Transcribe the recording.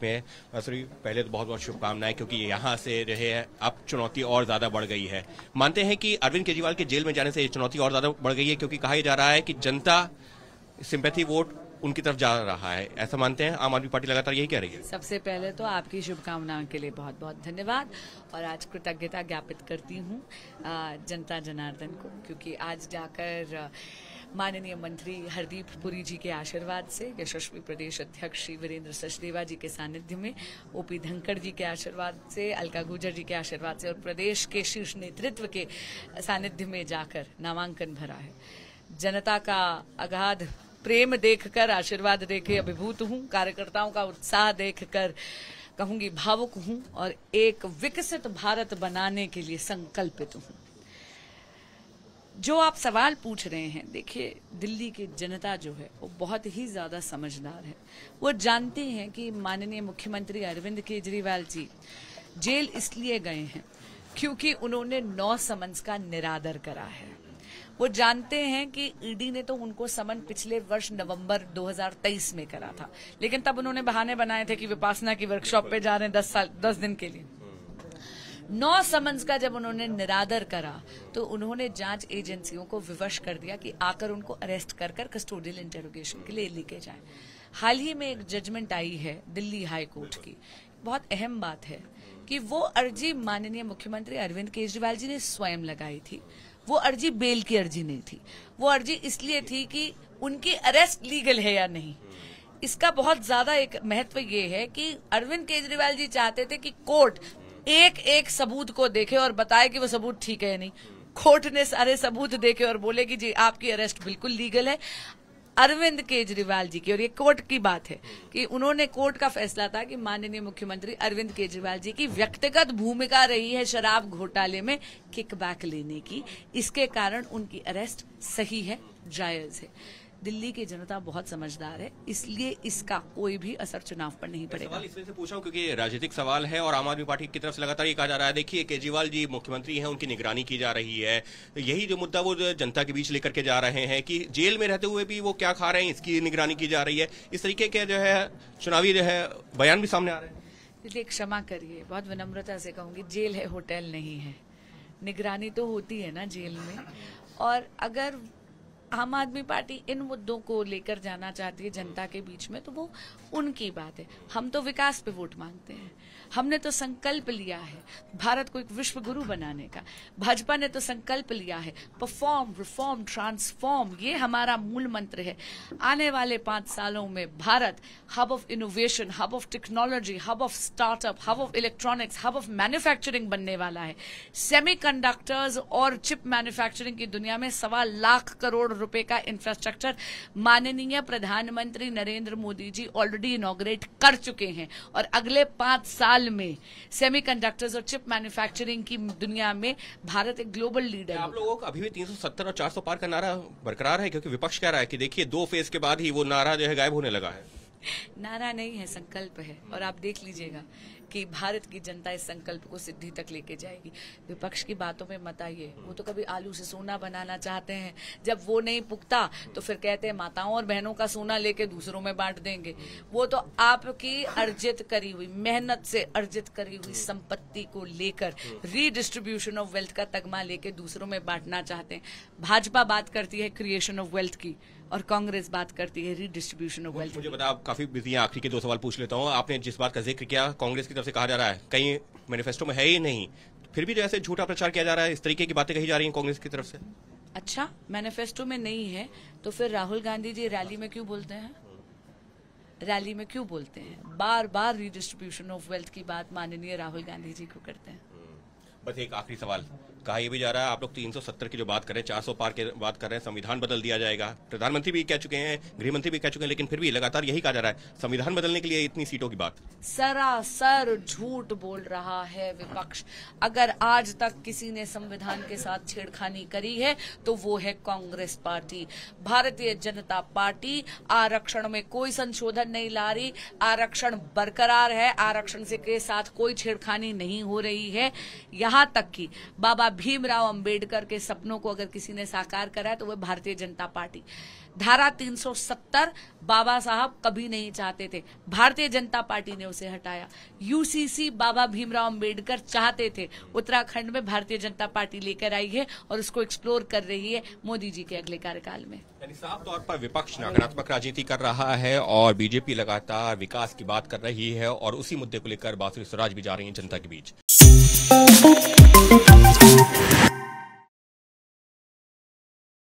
में है। मासुरी, पहले तो बहुत बहुत शुभकामनाएं, क्योंकि यहाँ से जो है अब चुनौती और ज्यादा बढ़ गई है। मानते हैं कि अरविंद केजरीवाल के जेल में जाने से ये चुनौती और ज्यादा बढ़ गई है, क्योंकि कहा जा रहा है कि जनता सिंपैथी वोट उनकी तरफ जा रहा है, ऐसा मानते हैं? आम आदमी पार्टी लगातार यही कह रही है। सबसे पहले तो आपकी शुभकामनाओं के लिए बहुत बहुत धन्यवाद, और आज कृतज्ञता ज्ञापित करती हूँ जनता जनार्दन को, क्योंकि आज जाकर माननीय मंत्री हरदीप पुरी जी के आशीर्वाद से, यशस्वी प्रदेश अध्यक्ष श्री वीरेंद्र सचदेवा जी के सानिध्य में, ओपी धनखड़ जी के आशीर्वाद से, अलका गुर्जर जी के आशीर्वाद से और प्रदेश के शीर्ष नेतृत्व के सानिध्य में जाकर नामांकन भरा है। जनता का अगाध प्रेम देखकर, आशीर्वाद देके अभिभूत हूँ। कार्यकर्ताओं का उत्साह देखकर कहूंगी भावुक हूँ, और एक विकसित भारत बनाने के लिए संकल्पित हूँ। जो आप सवाल पूछ रहे हैं, देखिए, दिल्ली की जनता जो है वो बहुत ही ज्यादा समझदार है। वो जानते हैं कि माननीय मुख्यमंत्री अरविंद केजरीवाल जी जेल इसलिए गए हैं क्योंकि उन्होंने 9 समन्स का निरादर करा है। वो जानते हैं कि ईडी ने तो उनको समन पिछले वर्ष नवंबर 2023 में करा था, लेकिन तब उन्होंने बहाने बनाए थे कि विपासना की वर्कशॉप पे जा रहे हैं 10 दिन के लिए। 9 समन्स का जब उन्होंने निरादर करा तो उन्होंने जांच एजेंसियों को विवश कर दिया कि आकर उनको अरेस्ट कर कस्टोडियल इंटरोगेशन के लिए लेके जाएं। हाल ही में एक जजमेंट आई है दिल्ली हाई कोर्ट की, बहुत अहम बात है कि वो अर्जी माननीय मुख्यमंत्री अरविंद केजरीवाल जी ने स्वयं लगाई थी। वो अर्जी बेल की अर्जी नहीं थी, वो अर्जी इसलिए थी कि उनकी अरेस्ट लीगल है या नहीं। इसका बहुत ज्यादा एक महत्व ये है कि अरविंद केजरीवाल जी चाहते थे कि कोर्ट एक एक सबूत को देखे और बताए कि वो सबूत ठीक है या नहीं। कोर्ट ने सारे सबूत देखे और बोले कि जी आपकी अरेस्ट बिल्कुल लीगल है। अरविंद केजरीवाल जी की, और ये कोर्ट की बात है कि उन्होंने, कोर्ट का फैसला था कि माननीय मुख्यमंत्री अरविंद केजरीवाल जी की व्यक्तिगत भूमिका रही है शराब घोटाले में किकबैक लेने की, इसके कारण उनकी अरेस्ट सही है, जायज है। दिल्ली की जनता बहुत समझदार है, इसलिए इसका कोई भी असर चुनाव पर नहीं पड़ेगा। सवाल इसलिए से पूछा हूं क्योंकि राजनीतिक सवाल है और आम आदमी पार्टी की तरफ से लगातार ये कहा जा रहा है, देखिए केजरीवाल जी मुख्यमंत्री हैं, उनकी निगरानी की जा रही है। यही जो मुद्दा वो जनता के बीच लेकर के जा रहे हैं कि जेल में रहते हुए भी वो क्या खा रहे हैं, इसकी निगरानी की जा रही है। इस तरीके के जो है चुनावी जो है बयान भी सामने आ रहे हैं। देखिए, क्षमा करिए, बहुत विनम्रता से कहूंगी, जेल है, होटल नहीं है। निगरानी तो होती है ना जेल में, और अगर आम आदमी पार्टी इन मुद्दों को लेकर जाना चाहती है जनता के बीच में तो वो उनकी बात है। हम तो विकास पे वोट मांगते हैं। हमने तो संकल्प लिया है भारत को एक विश्व गुरु बनाने का। भाजपा ने तो संकल्प लिया है परफॉर्म, रिफॉर्म, ट्रांसफॉर्म, ये हमारा मूल मंत्र है। आने वाले 5 सालों में Bharat hub of innovation, hub of technology, hub of startup, hub of electronics, hub of manufacturing बनने वाला है। सेमीकंडक्टर्स और चिप मैन्युफैक्चरिंग की दुनिया में 1.25 लाख करोड़ रुपए का इंफ्रास्ट्रक्चर माननीय प्रधानमंत्री नरेंद्र मोदी जी ऑलरेडी इनॉग्रेट कर चुके हैं, और अगले 5 साल में सेमीकंडक्टर्स और चिप मैन्युफैक्चरिंग की दुनिया में भारत एक ग्लोबल लीडर है। आप लोगों का अभी भी 370 और 400 पार का नारा बरकरार है, क्योंकि विपक्ष कह रहा है कि देखिए 2 फेज के बाद ही वो नारा जो है गायब होने लगा है। नारा नहीं है, संकल्प है, और आप देख लीजिएगा कि भारत की जनता इस संकल्प को सिद्धि तक लेके जाएगी। विपक्ष की बातों में मत आइए, वो तो कभी आलू से सोना बनाना चाहते हैं, जब वो नहीं पुगता तो फिर कहते हैं माताओं और बहनों का सोना लेके दूसरों में बांट देंगे। वो तो आपकी अर्जित करी हुई, मेहनत से अर्जित करी हुई संपत्ति को लेकर रीडिस्ट्रीब्यूशन ऑफ वेल्थ का तगमा लेके दूसरों में बांटना चाहते हैं। भाजपा बात करती है क्रिएशन ऑफ वेल्थ की, और कांग्रेस बात करती है रीडिस्ट्रीब्यूशन ऑफ वेल्थ। मुझे बता, आप काफी बिजी हैं, आखिरी के 2 सवाल पूछ लेता हूँ। आपने जिस बात का जिक्र किया, कांग्रेस की तरफ से कहा जा रहा है कहीं मैनिफेस्टो में है ही नहीं, फिर भी जैसे झूठा प्रचार किया जा रहा है, इस तरीके की बातें कही जा रही हैं कांग्रेस की तरफ से। अच्छा, मैनिफेस्टो में नहीं है तो फिर राहुल गांधी जी रैली में क्यों बोलते हैं? रैली में क्यों बोलते हैं? बार बार रीडिस्ट्रीब्यूशन ऑफ वेल्थ की बात माननीय राहुल गांधी जी को करते हैं। बस एक आखिरी सवाल, कहा यह भी जा रहा है, आप लोग 370 की जो बात कर रहे हैं, 400 पार की बात कर रहे हैं, संविधान बदल दिया जाएगा, प्रधानमंत्री भी कह चुके हैं, गृह मंत्री भी कह चुके हैं, लेकिन फिर भी लगातार यही कहा जा रहा है संविधान बदलने के लिए इतनी सीटों की बात। सरासर झूठ बोल रहा है विपक्ष। अगर आज तक किसी ने संविधान के साथ छेड़खानी करी है तो वो है कांग्रेस पार्टी। भारतीय जनता पार्टी आरक्षण में कोई संशोधन नहीं ला रही, आरक्षण बरकरार है, आरक्षण से के साथ कोई छेड़खानी नहीं हो रही है। यहाँ तक कि बाबा भीमराव अंबेडकर के सपनों को अगर किसी ने साकार करा है तो वह भारतीय जनता पार्टी। धारा 370 बाबा साहब कभी नहीं चाहते थे, भारतीय जनता पार्टी ने उसे हटाया। यूसीसी बाबा भीमराव अंबेडकर चाहते थे, उत्तराखंड में भारतीय जनता पार्टी लेकर आई है और उसको एक्सप्लोर कर रही है मोदी जी के अगले कार्यकाल में। यानी साफ तौर पर विपक्ष नकारात्मक राजनीति कर रहा है और बीजेपी लगातार विकास की बात कर रही है और उसी मुद्दे को लेकर बांसुरी स्वराज भी जा रही है जनता के बीच।